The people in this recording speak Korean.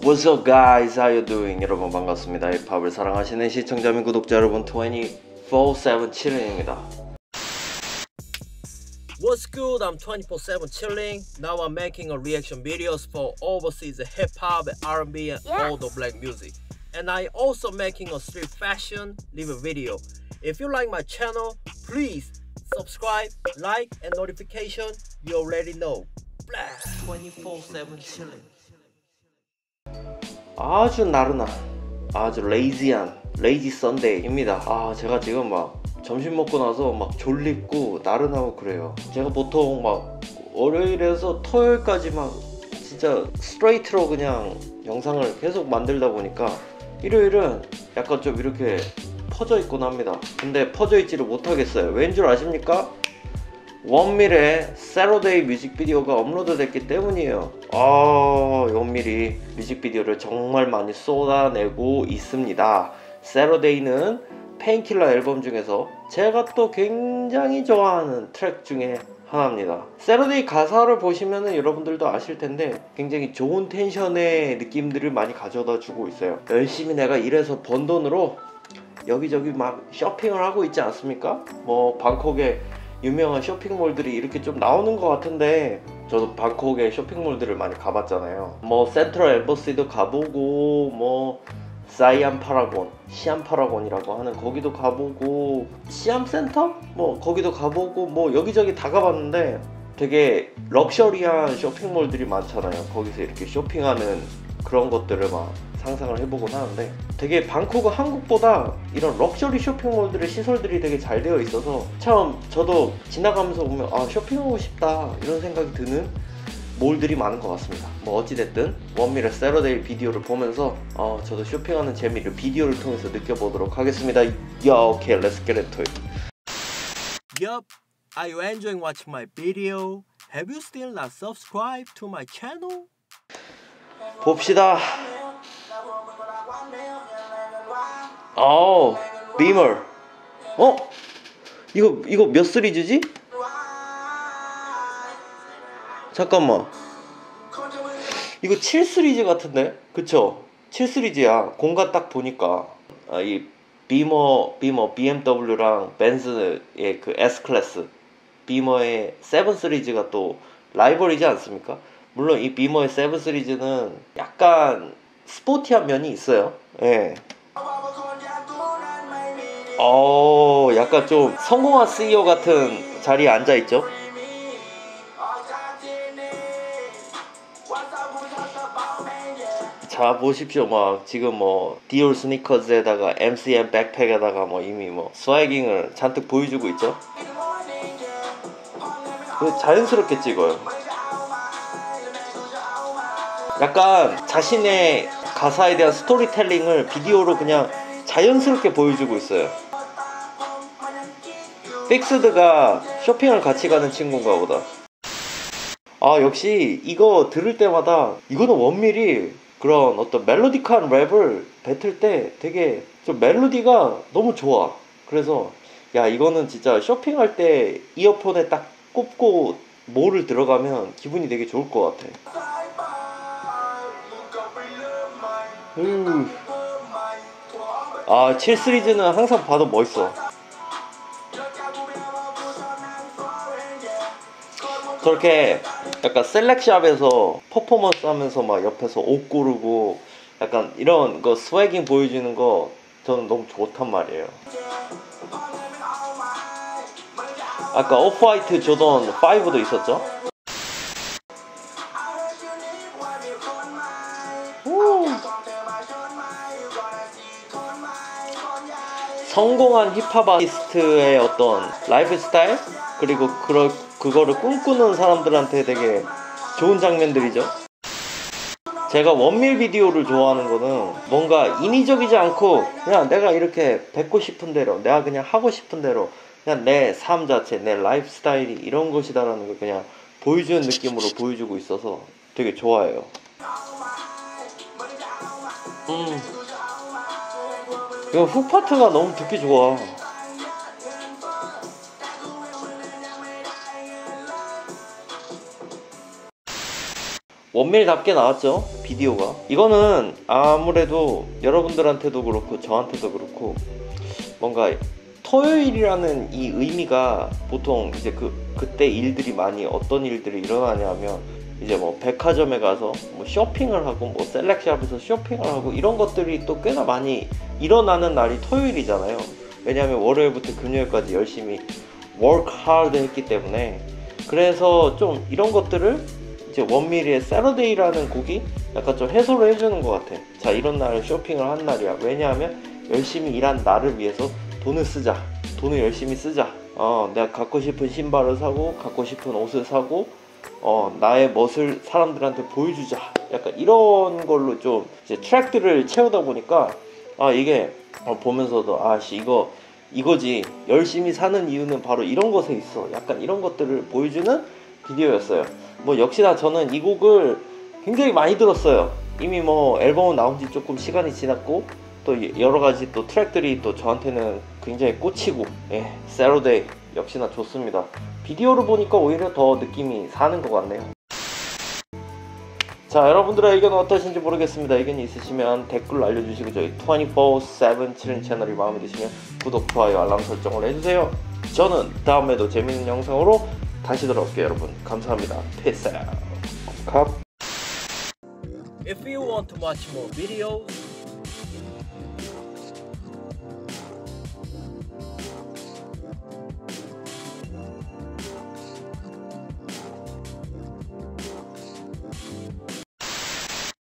What's up guys? How you doing? 여러분 반갑습니다. 힙합을 사랑하시는 시청자 및 구독자 여러분 24/7 chilling입니다. What's good? I'm 24/7 chilling. Now I'm making a reaction videos for overseas hip hop, R&B, and all the black music. And I also making a street fashion live video. If you like my channel, please subscribe, like, and notification. You already know. 24/7 chilling. 아주 나른한, 아주 레이지한 레이지 선데이입니다. 제가 지금 막 점심 먹고 나서 막 졸립고 나른하고 그래요. 제가 보통 막 월요일에서 토요일까지 막 진짜 스트레이트로 그냥 영상을 계속 만들다 보니까 일요일은 약간 좀 이렇게 퍼져 있곤 합니다. 근데 퍼져 있지를 못하겠어요. 왠 줄 아십니까? 원밀의 Saturday 뮤직비디오가 업로드 됐기 때문이에요. 원밀이 뮤직비디오를 정말 많이 쏟아내고 있습니다. Saturday는 페인킬러 앨범 중에서 제가 또 굉장히 좋아하는 트랙 중에 하나입니다. Saturday 가사를 보시면은 여러분들도 아실 텐데 굉장히 좋은 텐션의 느낌들을 많이 가져다 주고 있어요. 열심히 내가 일해서 번 돈으로 여기저기 막 쇼핑을 하고 있지 않습니까? 뭐 방콕에 유명한 쇼핑몰들이 이렇게 좀 나오는 것 같은데 저도 방콕의 쇼핑몰들을 많이 가봤잖아요. 뭐 센트럴 엠버시도 가보고 뭐 사이암 파라곤, 시암 파라곤이라고 하는 거기도 가보고 시암 센터? 뭐 거기도 가보고 뭐 여기저기 다 가봤는데 되게 럭셔리한 쇼핑몰들이 많잖아요. 거기서 이렇게 쇼핑하는 그런 것들을 막 상상을 해보곤 하는데 되게 방콕은 한국보다 이런 럭셔리 쇼핑몰들의 시설들이 되게 잘 되어 있어서 참 저도 지나가면서 보면 쇼핑하고 싶다 이런 생각이 드는 몰들이 많은 것 같습니다. 뭐 어찌됐든 원밀의 Saturday 비디오를 보면서 저도 쇼핑하는 재미를 비디오를 통해서 느껴보도록 하겠습니다. Okay, let's get into it. Yup, are you enjoying watching my video? Have you still not subscribed to my channel? 봅시다. 비머. 이거 몇 시리즈지? 잠깐만. 이거 7 시리즈 같은데? 그쵸? 7 시리즈야. 공간 딱 보니까 이 비머 BMW랑 벤츠의 그 S클래스 비머의 7 시리즈가 또 라이벌이지 않습니까? 물론 이 비머의 7 시리즈는 약간 스포티한 면이 있어요. 예. 약간 좀 성공한 CEO 같은 자리에 앉아있죠. 자 보십시오. 막 지금 뭐 디올 스니커즈에다가 MCM 백팩에다가 뭐 이미 뭐 스와깅을 잔뜩 보여주고 있죠. 자연스럽게 찍어요. 약간 자신의 가사에 대한 스토리텔링을 비디오로 그냥 자연스럽게 보여주고 있어요. 픽스드가 쇼핑을 같이 가는 친구인가 보다. 역시 이거 들을 때마다 이거는 원밀이 그런 어떤 멜로디컬한 랩을 뱉을 때 되게 좀 멜로디가 너무 좋아. 그래서 야 이거는 진짜 쇼핑할 때 이어폰에 딱 꼽고 몰을 들어가면 기분이 되게 좋을 것 같아. 7 시리즈는 항상 봐도 멋있어. 저렇게 약간 셀렉샵에서 퍼포먼스 하면서 막 옆에서 옷 고르고 약간 이런 거 스웨깅 보여주는 거 저는 너무 좋단 말이에요. 아까 오프화이트 조던 5도 있었죠? 성공한 힙합 아티스트의 어떤 라이프 스타일 그리고 그거를 꿈꾸는 사람들한테 되게 좋은 장면들이죠. 제가 원밀 비디오를 좋아하는 거는 뭔가 인위적이지 않고 그냥 내가 이렇게 뱉고 싶은 대로 내가 그냥 하고 싶은 대로 그냥 내 삶 자체 내 라이프 스타일이 이런 것이다라는 걸 그냥 보여주는 느낌으로 보여주고 있어서 되게 좋아해요. 이거 훅 파트가 너무 듣기 좋아. 원밀답게 나왔죠, 비디오가. 이거는 아무래도 여러분들한테도 그렇고 저한테도 그렇고 뭔가 토요일이라는 이 의미가 보통 이제 그때 일들이 많이 어떤 일들이 일어나냐면 이제 뭐 백화점에 가서 뭐 쇼핑을 하고 뭐 셀렉샵에서 쇼핑을 하고 이런 것들이 또 꽤나 많이 일어나는 날이 토요일이잖아요. 왜냐하면 월요일부터 금요일까지 열심히 work hard 했기 때문에. 그래서 좀 이런 것들을 이제 원밀리의 Saturday라는 곡이 약간 좀 해소를 해주는 것 같아. 자, 이런 날은 쇼핑을 한 날이야. 왜냐하면 열심히 일한 나를 위해서 돈을 쓰자, 돈을 열심히 쓰자. 내가 갖고 싶은 신발을 사고 갖고 싶은 옷을 사고 나의 멋을 사람들한테 보여주자. 약간 이런 걸로 좀 이제 트랙들을 채우다 보니까 이게 보면서도 이거지, 열심히 사는 이유는 바로 이런 것에 있어. 약간 이런 것들을 보여주는 비디오였어요. 뭐 역시나 저는 이 곡을 굉장히 많이 들었어요. 이미 뭐 앨범은 나온 지 조금 시간이 지났고 또 여러가지 또 트랙들이 또 저한테는 굉장히 꽂히고, Saturday 역시나 좋습니다. 비디오를 보니까 오히려 더 느낌이 사는 것 같네요. 자, 여러분들의 의견은 어떠신지 모르겠습니다. 의견이 있으시면 댓글로 알려주시고 저희 24/7 칠링 채널이 마음에 드시면 구독, 좋아요, 알람 설정을 해주세요. 저는 다음에도 재밌는 영상으로 다시 돌아올게요. 여러분 감사합니다. Peace out. If you want to watch more videos,